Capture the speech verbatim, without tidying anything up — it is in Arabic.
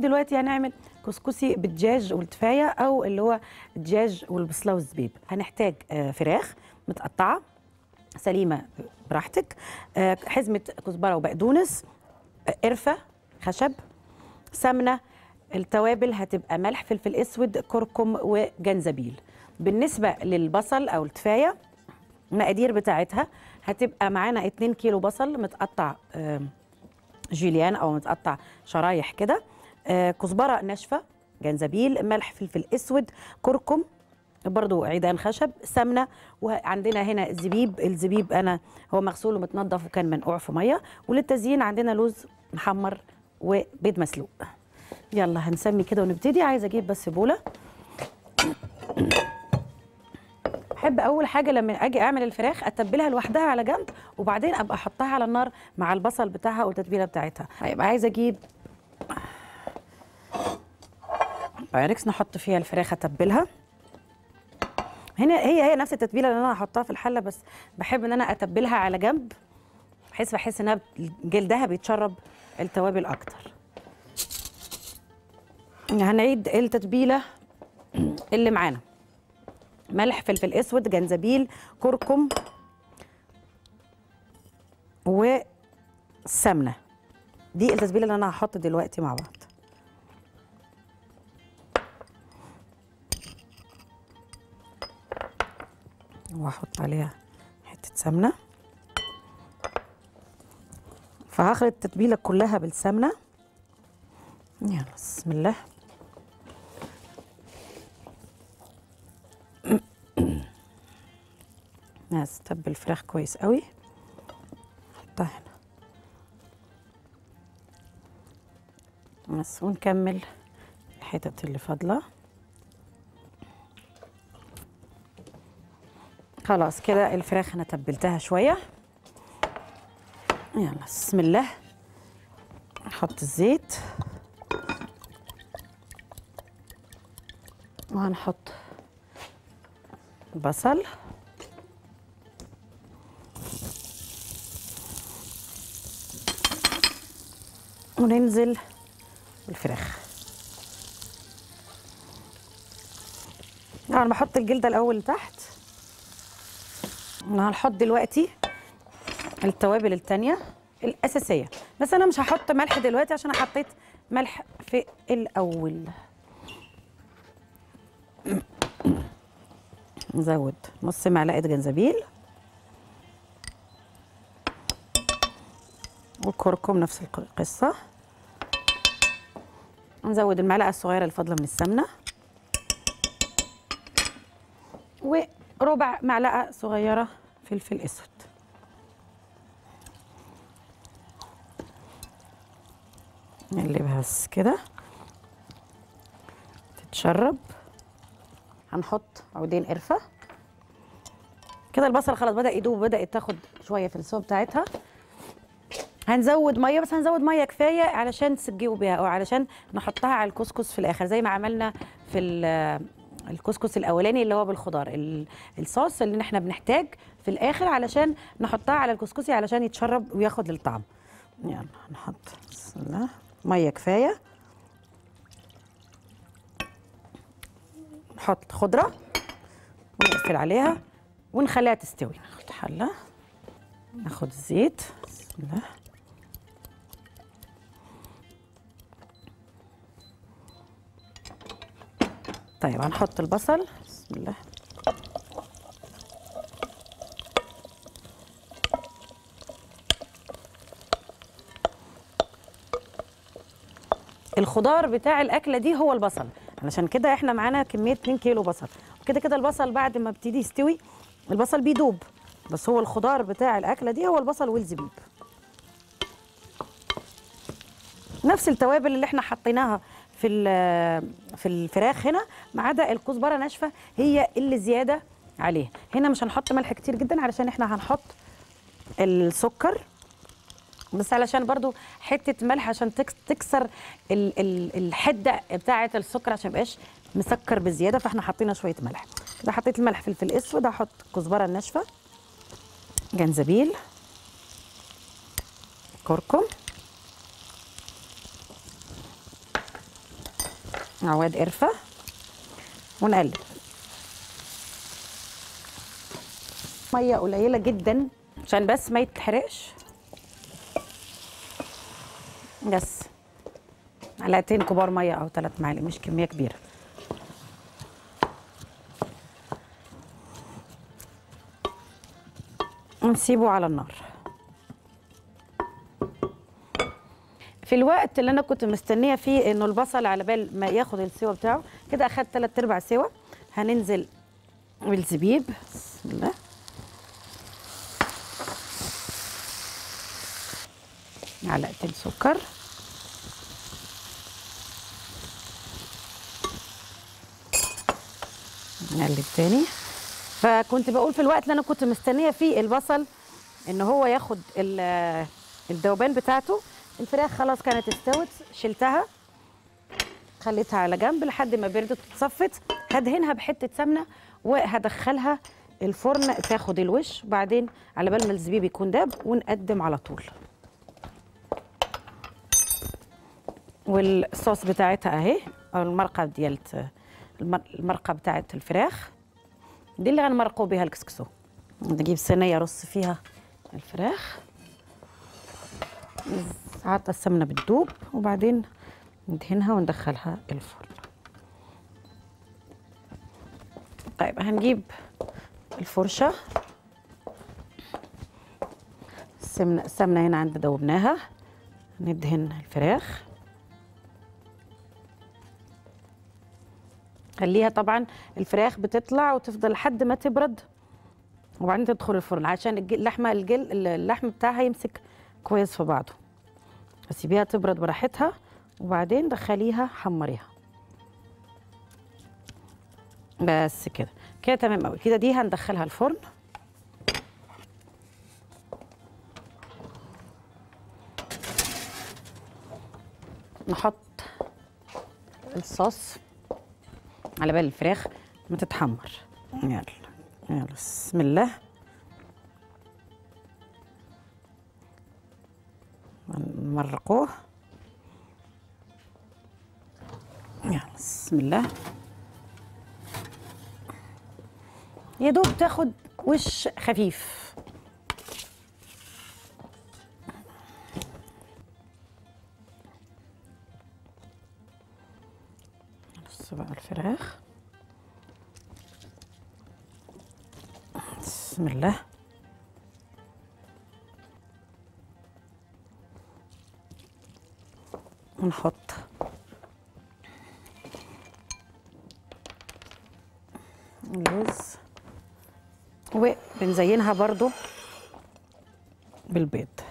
دلوقتي هنعمل كسكسي بالدجاج والتفايه او اللي هو الدجاج والبصله والزبيب. هنحتاج فراخ متقطعه سليمه براحتك، حزمه كزبره وبقدونس، قرفه، خشب، سمنه، التوابل هتبقى ملح، فلفل اسود، كركم وجنزبيل. بالنسبه للبصل او التفايه المقادير بتاعتها هتبقى معانا اتنين كيلو بصل متقطع جوليان او متقطع شرايح كده، كزبره ناشفه، جنزبيل، ملح، فلفل اسود، كركم، برضو عيدان خشب، سمنه، وعندنا هنا الزبيب. الزبيب انا هو مغسول ومتنضف وكان منقوع في ميه، وللتزيين عندنا لوز محمر وبيض مسلوق. يلا هنسمي كده ونبتدي. عايزه اجيب بس بوله. بحب اول حاجه لما اجي اعمل الفراخ اتبلها لوحدها على جنب، وبعدين ابقى احطها على النار مع البصل بتاعها والتتبيله بتاعتها. هيبقى عايزه اجيب بايركس نحط فيها الفراخ اتبلها. هنا هي هي نفس التتبيله اللي انا هحطها في الحله، بس بحب ان انا اتبلها على جنب بحيث بحس انها جلدها بيتشرب التوابل اكتر. هنعيد التتبيله اللي معانا: ملح، فلفل اسود، جنزبيل، كركم، والسمنه. دي التتبيله اللي انا هحط دلوقتي مع بعض. واحط عليها حته سمنه، فهخلط التتبيله كلها بالسمنه. يلا بسم الله. هستبل الفراخ كويس قوي، احطها هنا بس، ونكمل الحتت اللي فاضله. خلاص كده الفراخ انا تبلتها شويه. يلا بسم الله. نحط الزيت وهنحط بصل وننزل بالفراخ. انا بحط الجلده الاول تحت. هنحط دلوقتي التوابل التانية الأساسية، بس أنا مش هحط ملح دلوقتي عشان حطيت ملح في الأول. نزود نص معلقة جنزبيل، والكركم نفس القصة. نزود المعلقة الصغيرة الفاضلة من السمنة، وربع معلقة صغيرة فلفل اسود. نقلبها بس كده تتشرب. هنحط عودين قرفة كده. البصل خلاص بدأ يدوب، بدأت تاخد شوية في السوا بتاعتها. هنزود ميه، بس هنزود ميه كفايه علشان تسجيوا بيها او علشان نحطها على الكسكس في الاخر زي ما عملنا في الكسكس الاولاني اللي هو بالخضار. الصوص اللي احنا بنحتاج في الاخر علشان نحطها على الكسكسي علشان يتشرب وياخد الطعم. يلا نحط بسم الله ميه كفايه. نحط خضره ونقفل عليها ونخليها تستوي. ناخد حله، ناخد الزيت بسم الله. طيب هنحط البصل بسم الله. الخضار بتاع الاكله دي هو البصل، علشان كده احنا معانا كميه اتنين كيلو بصل. وكده كده البصل بعد ما بيبتدي يستوي البصل بيدوب، بس هو الخضار بتاع الاكله دي هو البصل والزبيب. نفس التوابل اللي احنا حطيناها في في الفراخ هنا، ما عدا الكزبره ناشفه هي اللي زياده عليها. هنا مش هنحط ملح كتير جدا علشان احنا هنحط السكر، بس علشان برضو حته ملح عشان تكسر ال ال الحده بتاعه السكر عشان ما يبقاش مسكر بزياده، فاحنا حطينا شويه ملح كده. حطيت الملح، فلفل اسود، هحط الكزبره الناشفه، جنزبيل، كركم، عواد قرفه ونقلب. ميه قليله جدا عشان بس ما يتحرقش، بس معلقتين كبار ميه او ثلاث معالق، مش كميه كبيره. ونسيبه على النار. في الوقت اللي انا كنت مستنيه فيه انه البصل على بال ما ياخد السوا بتاعه كده، اخد ثلاث ارباع سوا، هننزل بالزبيب. بسم الله. معلقتين سكر، نقلب تاني. فكنت بقول في الوقت اللي انا كنت مستنيه فيه البصل ان هو ياخد الذوبان بتاعته، الفراخ خلاص كانت استوت، شلتها خليتها على جنب لحد ما بردت وتصفت. هدهنها بحته سمنه وهدخلها الفرن تاخد الوش، وبعدين على بال ما الزبيب يكون داب ونقدم على طول. والصوص بتاعتها اهي، او المرقه ديالت المرقه بتاعت الفراخ دي اللي غنمرقوا بها الكسكسو. نجيب صينيه رص فيها الفراخ، عطى السمنه بتدوب، وبعدين ندهنها وندخلها الفرن. طيب هنجيب الفرشه، السمنه السمنه هنا عند دوبناها، ندهن الفراخ. خليها طبعا الفراخ بتطلع وتفضل لحد ما تبرد، وبعدين تدخل الفرن عشان اللحمه الجل اللحم بتاعها يمسك كويس في بعضه. سيبيها تبرد براحتها، وبعدين دخليها حمريها. بس كده كده تمام قوي كده. دي هندخلها الفرن. نحط الصوص على بال الفراخ ما تتحمر. يلا يلا بسم الله. نمرقوه. يلا بسم الله. يا دوب تاخد وش خفيف. نص بقى الفراخ. بسم الله. ونحط اللوز، وبنزينها برضو بالبيض.